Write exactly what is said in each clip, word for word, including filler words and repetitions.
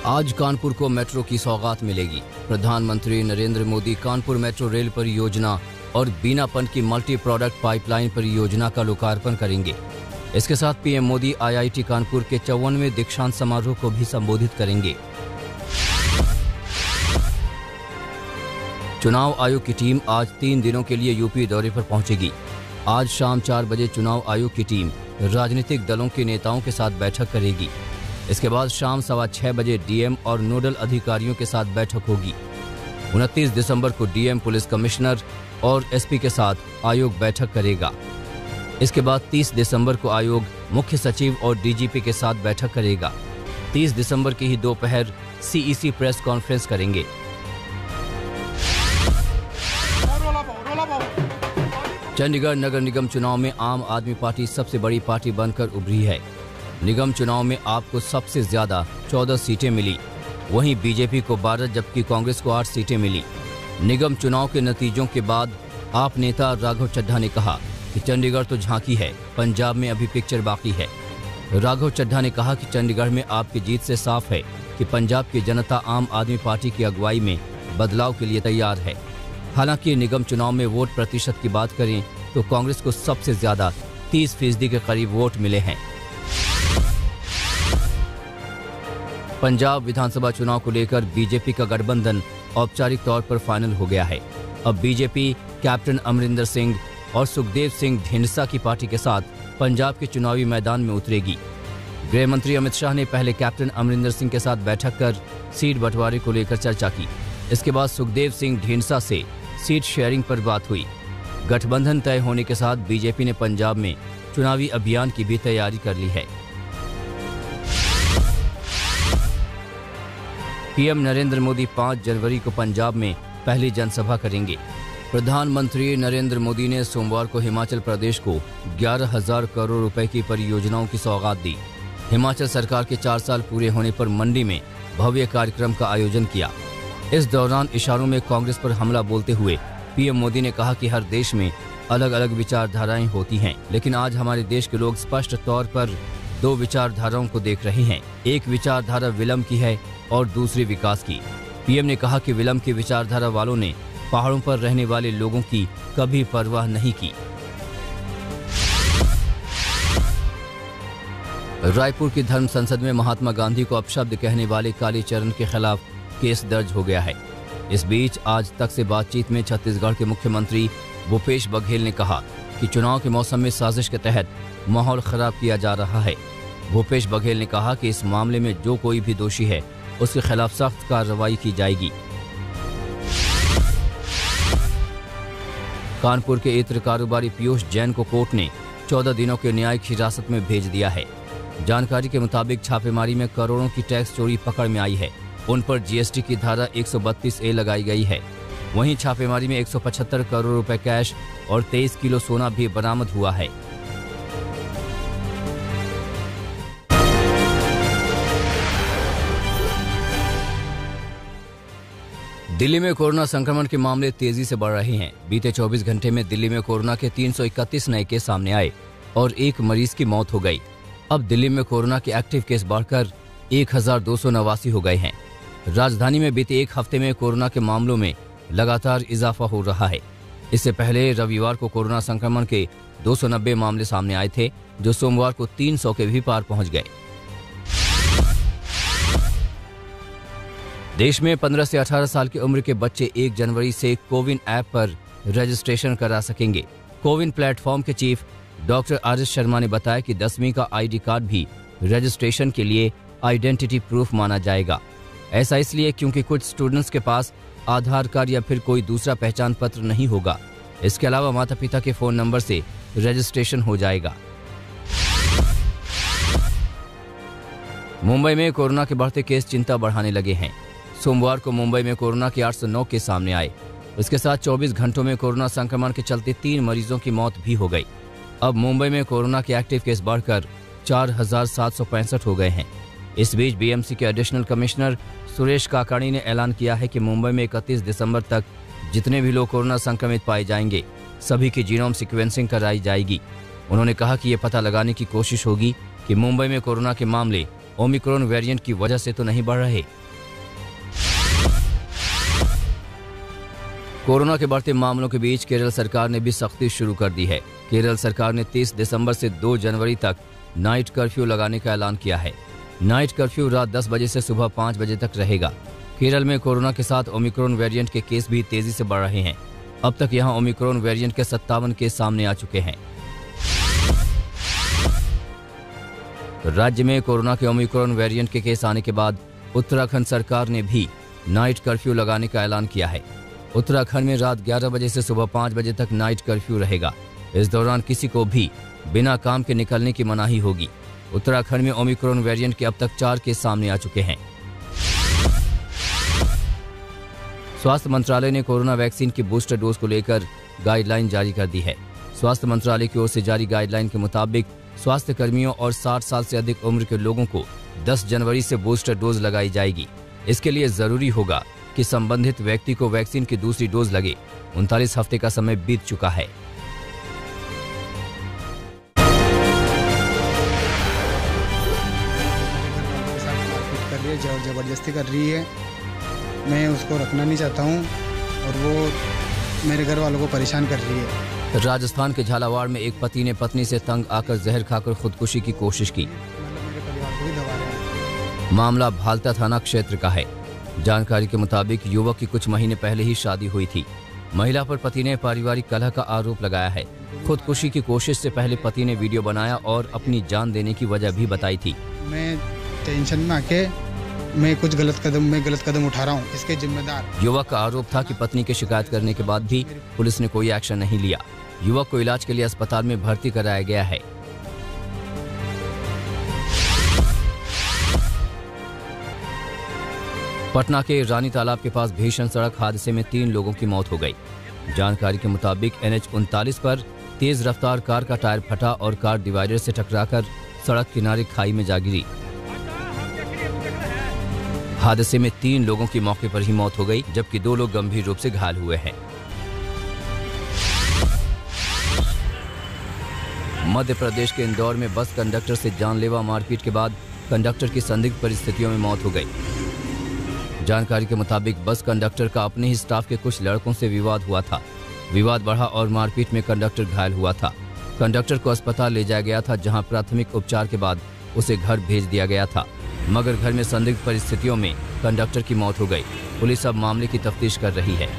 आज कानपुर को मेट्रो की सौगात मिलेगी। प्रधानमंत्री नरेंद्र मोदी कानपुर मेट्रो रेल परियोजना और बीनापन की मल्टी प्रोडक्ट पाइपलाइन परियोजना का लोकार्पण करेंगे। इसके साथ पीएम मोदी आईआईटी कानपुर के चौवनवें दीक्षांत समारोह को भी संबोधित करेंगे। चुनाव आयोग की टीम आज तीन दिनों के लिए यूपी दौरे पर पहुंचेगी। आज शाम चार बजे चुनाव आयोग की टीम राजनीतिक दलों के नेताओं के साथ बैठक करेगी। इसके बाद शाम सवा छह बजे डीएम और नोडल अधिकारियों के साथ बैठक होगी। उनतीस दिसंबर को डीएम, पुलिस कमिश्नर और एसपी के साथ आयोग बैठक करेगा। इसके बाद तीस दिसंबर को आयोग मुख्य सचिव और डीजीपी के साथ बैठक करेगा। तीस दिसंबर की ही दोपहर सीईसी प्रेस कॉन्फ्रेंस करेंगे। चंडीगढ़ नगर निगम चुनाव में आम आदमी पार्टी सबसे बड़ी पार्टी बनकर उभरी है। निगम चुनाव में आपको सबसे ज्यादा चौदह सीटें मिली, वहीं बीजेपी को बारह जबकि कांग्रेस को आठ सीटें मिली। निगम चुनाव के नतीजों के बाद आप नेता राघव चड्ढा ने कहा कि चंडीगढ़ तो झांकी है, पंजाब में अभी पिक्चर बाकी है। राघव चड्ढा ने कहा कि चंडीगढ़ में आपकी जीत से साफ है कि पंजाब की जनता आम आदमी पार्टी की अगुवाई में बदलाव के लिए तैयार है। हालांकि निगम चुनाव में वोट प्रतिशत की बात करें तो कांग्रेस को सबसे ज्यादा तीस फीसदी के करीब वोट मिले हैं। पंजाब विधानसभा चुनाव को लेकर बीजेपी का गठबंधन औपचारिक तौर पर फाइनल हो गया है। अब बीजेपी कैप्टन अमरिंदर सिंह और सुखदेव सिंह ढींढसा की पार्टी के साथ पंजाब के चुनावी मैदान में उतरेगी। गृह मंत्री अमित शाह ने पहले कैप्टन अमरिंदर सिंह के साथ बैठक कर सीट बंटवारे को लेकर चर्चा की। इसके बाद सुखदेव सिंह ढींढसा से सीट शेयरिंग पर बात हुई। गठबंधन तय होने के साथ बीजेपी ने पंजाब में चुनावी अभियान की भी तैयारी कर ली है। पीएम नरेंद्र मोदी पाँच जनवरी को पंजाब में पहली जनसभा करेंगे। प्रधानमंत्री नरेंद्र मोदी ने सोमवार को हिमाचल प्रदेश को ग्यारह हजार करोड़ रुपए की परियोजनाओं की सौगात दी। हिमाचल सरकार के चार साल पूरे होने पर मंडी में भव्य कार्यक्रम का आयोजन किया। इस दौरान इशारों में कांग्रेस पर हमला बोलते हुए पीएम मोदी ने कहा कि हर देश में अलग अलग विचारधाराएं होती हैं, लेकिन आज हमारे देश के लोग स्पष्ट तौर पर दो विचारधाराओं को देख रहे हैं। एक विचारधारा विलंब की है और दूसरी विकास की। पीएम ने कहा कि विलंब की विचारधारा वालों ने पहाड़ों पर रहने वाले लोगों की कभी परवाह नहीं की। रायपुर की धर्म संसद में महात्मा गांधी को अपशब्द कहने वाले कालीचरण के खिलाफ केस दर्ज हो गया है। इस बीच आज तक से बातचीत में छत्तीसगढ़ के मुख्यमंत्री भूपेश बघेल ने कहा कि चुनाव के मौसम में साजिश के तहत माहौल खराब किया जा रहा है। भूपेश बघेल ने कहा कि इस मामले में जो कोई भी दोषी है उसके खिलाफ सख्त कार्रवाई की जाएगी। कानपुर के इत्र कारोबारी पीयूष जैन को कोर्ट ने चौदह दिनों के न्यायिक हिरासत में भेज दिया है। जानकारी के मुताबिक छापेमारी में करोड़ों की टैक्स चोरी पकड़ में आई है। उन पर जीएसटी की धारा एक सौ बत्तीस ए लगाई गई है। वहीं छापेमारी में एक सौ पचहत्तर करोड़ रुपए कैश और तेईस किलो सोना भी बरामद हुआ है। दिल्ली में कोरोना संक्रमण के मामले तेजी से बढ़ रहे हैं। बीते चौबीस घंटे में दिल्ली में कोरोना के तीन सौ इकतीस नए केस सामने आए और एक मरीज की मौत हो गई। अब दिल्ली में कोरोना के एक्टिव केस बढ़कर एक हजार दो सौ नवासी हो गए हैं। राजधानी में बीते एक हफ्ते में कोरोना के मामलों में लगातार इजाफा हो रहा है। इससे पहले रविवार को कोरोना संक्रमण के दो सौ नब्बे मामले सामने आए थे, जो सोमवार को तीन सौ के भी पार पहुंच गए। देश में पंद्रह से अठारह साल की उम्र के बच्चे एक जनवरी से कोविन ऐप पर रजिस्ट्रेशन करा सकेंगे। कोविन प्लेटफॉर्म के chief doctor R S Sharma ने बताया कि दसवीं का आईडी कार्ड भी रजिस्ट्रेशन के लिए आइडेंटिटी प्रूफ माना जाएगा। ऐसा इसलिए क्योंकि कुछ स्टूडेंट्स के पास आधार कार्ड या फिर कोई दूसरा पहचान पत्र नहीं होगा। इसके अलावा माता पिता के फोन नंबर से रजिस्ट्रेशन हो जाएगा। मुंबई में कोरोना के बढ़ते केस चिंता बढ़ाने लगे हैं। सोमवार को मुंबई में कोरोना के आठ सौ नौ केस सामने आए। इसके साथ चौबीस घंटों में कोरोना संक्रमण के चलते तीन मरीजों की मौत भी हो गई। अब मुंबई में कोरोना के एक्टिव केस बढ़कर चार हजार सात सौ पैंसठ हो गए हैं। इस बीच बीएमसी के एडिशनल कमिश्नर सुरेश काकाणी ने ऐलान किया है कि मुंबई में इकतीस दिसंबर तक जितने भी लोग कोरोना संक्रमित पाए जाएंगे सभी की जीनोम सीक्वेंसिंग कराई जाएगी। उन्होंने कहा कि ये पता लगाने की कोशिश होगी कि मुंबई में कोरोना के मामले ओमिक्रॉन वेरिएंट की वजह से तो नहीं बढ़ रहे। कोरोना के बढ़ते मामलों के बीच केरल सरकार ने भी सख्ती शुरू कर दी है। केरल सरकार ने तीस दिसंबर से दो जनवरी तक नाइट कर्फ्यू लगाने का ऐलान किया है। नाइट कर्फ्यू रात दस बजे से सुबह पाँच बजे तक रहेगा। केरल में कोरोना के साथ ओमिक्रॉन वेरिएंट के केस भी तेजी से बढ़ रहे हैं। अब तक यहां ओमिक्रॉन वेरिएंट के सत्तावन केस सामने आ चुके हैं। तो राज्य में कोरोना के ओमिक्रॉन वेरिएंट के केस आने के बाद उत्तराखंड सरकार ने भी नाइट कर्फ्यू लगाने का ऐलान किया है। उत्तराखंड में रात ग्यारह बजे से सुबह पाँच बजे तक नाइट कर्फ्यू रहेगा। इस दौरान किसी को भी बिना काम के निकलने की मनाही होगी। उत्तराखंड में ओमिक्रॉन वेरिएंट के अब तक चार केस सामने आ चुके हैं। स्वास्थ्य मंत्रालय ने कोरोना वैक्सीन की बूस्टर डोज को लेकर गाइडलाइन जारी कर दी है। स्वास्थ्य मंत्रालय की ओर से जारी गाइडलाइन के मुताबिक स्वास्थ्य कर्मियों और साठ साल से अधिक उम्र के लोगों को दस जनवरी से बूस्टर डोज लगाई जाएगी। इसके लिए जरूरी होगा कि संबंधित व्यक्ति को वैक्सीन की दूसरी डोज लगे। उनतालीस हफ्ते का समय बीत चुका है। जबरदस्ती कर रही है, मैं उसको रखना नहीं चाहता हूँ और वो मेरे घर वालों को परेशान कर रही है। राजस्थान के झालावाड़ में एक पति ने पत्नी से तंग आकर जहर खाकर खुदकुशी की कोशिश की। मतलब मेरे परिवार को भी दबा रहे हैं। मामला भालता थाना क्षेत्र का है। जानकारी के मुताबिक युवक की कुछ महीने पहले ही शादी हुई थी। महिला पर पति ने पारिवारिक कलह का आरोप लगाया है। खुदकुशी की कोशिश से पहले पति ने वीडियो बनाया और अपनी जान देने की वजह भी बताई थी। मैं टेंशन में आके मैं कुछ गलत कदम मैं गलत कदम उठा रहा हूँ, इसके जिम्मेदार। युवक का आरोप था कि पत्नी की शिकायत करने के बाद भी पुलिस ने कोई एक्शन नहीं लिया। युवक को इलाज के लिए अस्पताल में भर्ती कराया गया है। पटना के रानी तालाब के पास भीषण सड़क हादसे में तीन लोगों की मौत हो गई। जानकारी के मुताबिक एन एच उनतालीस पर तेज रफ्तार कार का टायर फटा और कार डिवाइडर से टकराकर सड़क किनारे खाई में जा गिरी। हादसे में तीन लोगों की मौके पर ही मौत हो गई, जबकि दो लोग गंभीर रूप से घायल हुए हैं। मध्य प्रदेश के इंदौर में बस कंडक्टर से जानलेवा मारपीट के बाद कंडक्टर की संदिग्ध परिस्थितियों में मौत हो गई। जानकारी के मुताबिक बस कंडक्टर का अपने ही स्टाफ के कुछ लड़कों से विवाद हुआ था। विवाद बढ़ा और मारपीट में कंडक्टर घायल हुआ था। कंडक्टर को अस्पताल ले जाया गया था, जहां प्राथमिक उपचार के बाद उसे घर भेज दिया गया था, मगर घर में संदिग्ध परिस्थितियों में कंडक्टर की मौत हो गई। पुलिस अब मामले की तफ्तीश कर रही है।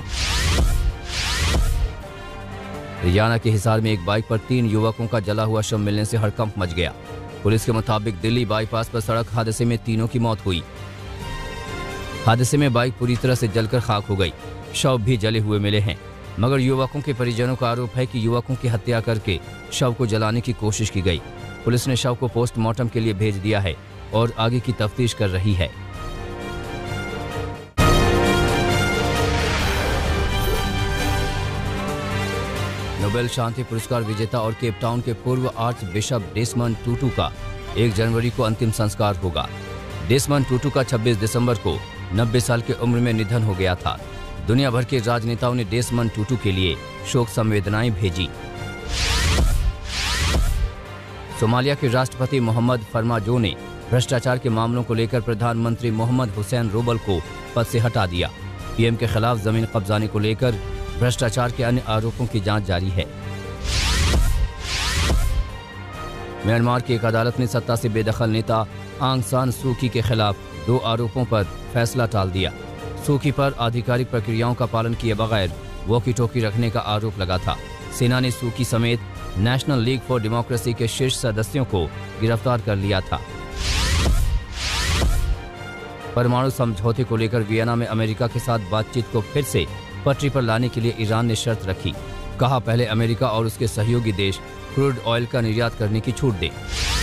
हरियाणा के हिसार में एक बाइक पर तीन युवकों का जला हुआ शव मिलने से हड़कंप मच गया। पुलिस के मुताबिक दिल्ली बाईपास पर सड़क हादसे में तीनों की मौत हुई। हादसे में बाइक पूरी तरह से जलकर खाक हो गई। शव भी जले हुए मिले हैं, मगर युवकों के परिजनों का आरोप है कि युवकों की हत्या करके शव को जलाने की कोशिश की गई। पुलिस ने शव को पोस्टमार्टम के लिए भेज दिया है और आगे की तफ्तीश कर रही है। नोबेल शांति पुरस्कार विजेता और केप टाउन के पूर्व आर्च बिशप डेसमंड टूटू का एक जनवरी को अंतिम संस्कार होगा। डेसमंड टूटू का छब्बीस दिसंबर को नब्बे साल की उम्र में निधन हो गया था। दुनिया भर के राजनेताओं ने डेसमंड टूटू के लिए शोक संवेदनाएं भेजी। सोमालिया के राष्ट्रपति मोहम्मद फरमाजो ने भ्रष्टाचार के मामलों को लेकर प्रधानमंत्री मोहम्मद हुसैन रोबल को पद से हटा दिया। पीएम के खिलाफ जमीन कब्जाने को लेकर भ्रष्टाचार के अन्य आरोपों की जांच जारी है। म्यांमार की एक अदालत ने सत्ता से बेदखल नेता आंग सान सू की के खिलाफ दो आरोपों पर फैसला टाल दिया। सू की पर आधिकारिक प्रक्रियाओं का पालन किए बगैर वॉकी टॉकी रखने का आरोप लगा था। सेना ने सू की समेत नेशनल लीग फॉर डेमोक्रेसी के शीर्ष सदस्यों को गिरफ्तार कर लिया था। परमाणु समझौते को लेकर वियना में अमेरिका के साथ बातचीत को फिर से पटरी पर लाने के लिए ईरान ने शर्त रखी। कहा, पहले अमेरिका और उसके सहयोगी देश क्रूड ऑयल का निर्यात करने की छूट दें।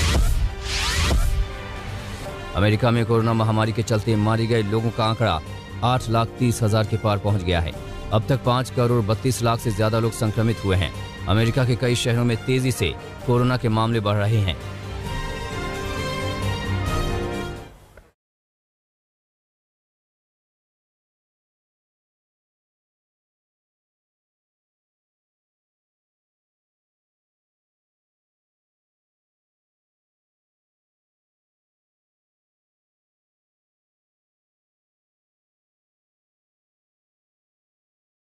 अमेरिका में कोरोना महामारी के चलते मारे गए लोगों का आंकड़ा आठ लाख तीस हजार के पार पहुंच गया है। अब तक पाँच करोड़ बत्तीस लाख से ज्यादा लोग संक्रमित हुए हैं। अमेरिका के कई शहरों में तेजी से कोरोना के मामले बढ़ रहे हैं।